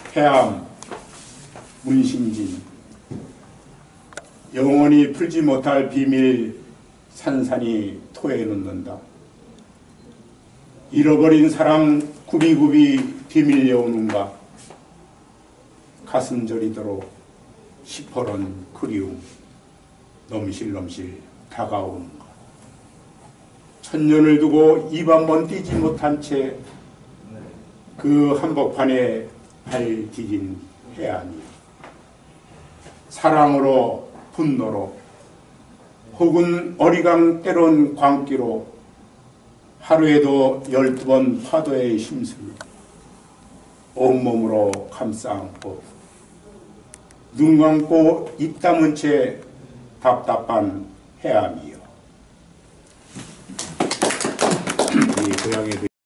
해암, 문심진, 영원히 풀지 못할 비밀 산산이 토해 놓는다. 잃어버린 사랑 굽이굽이 뒤밀려 오는가. 가슴 저리도록 시퍼런 그리움 넘실넘실 다가오는가. 천년을 두고 입 한 번 띄지 못한 채 그 한복판에 발 디딘 해안이 사랑으로 분노로 혹은 어리광 때론 광기로 하루에도 12번 파도의 힘술 온몸으로 감싸 안고 눈 감고 입 다문 채 답답한 해암이요. 이 고향에